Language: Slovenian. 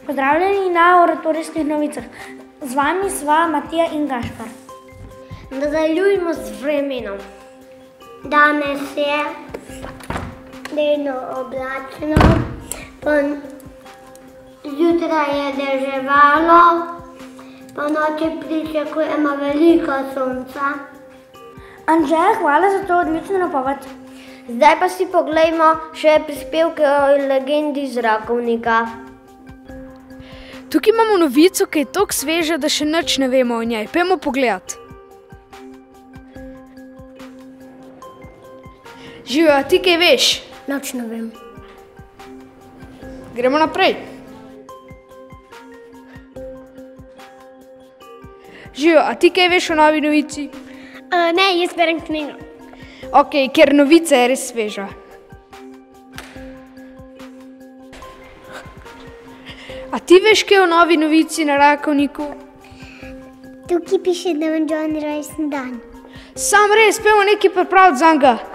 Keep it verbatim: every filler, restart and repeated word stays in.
Pozdravljeni na Oratorijskih novicah. Z vami sva Matija in Gašpar. Nadaljujmo z vremenom. Danes je delno oblačno, zjutraj je deževalo, ponoči pričakujemo veliko sonca. Anže, hvala za to odlično napoved. Zdaj pa si poglejmo še prispevke o legendi z Rakovnika. Tukaj imamo novico, ki je toliko sveža, da še nič ne vemo o njej. Pojdimo pogledat. Živjo, a ti kaj veš? Nič ne vem. Gremo naprej. Živjo, a ti kaj veš o novi novici? Uh, ne, jaz berem knjigo. Ok, ker novica je res sveža. A ti veš kaj o novi novici na Rakovniku? Tukaj piše, da vam John rojsten dan. Sam res, pojdimo nekaj pripraviti zanj ga.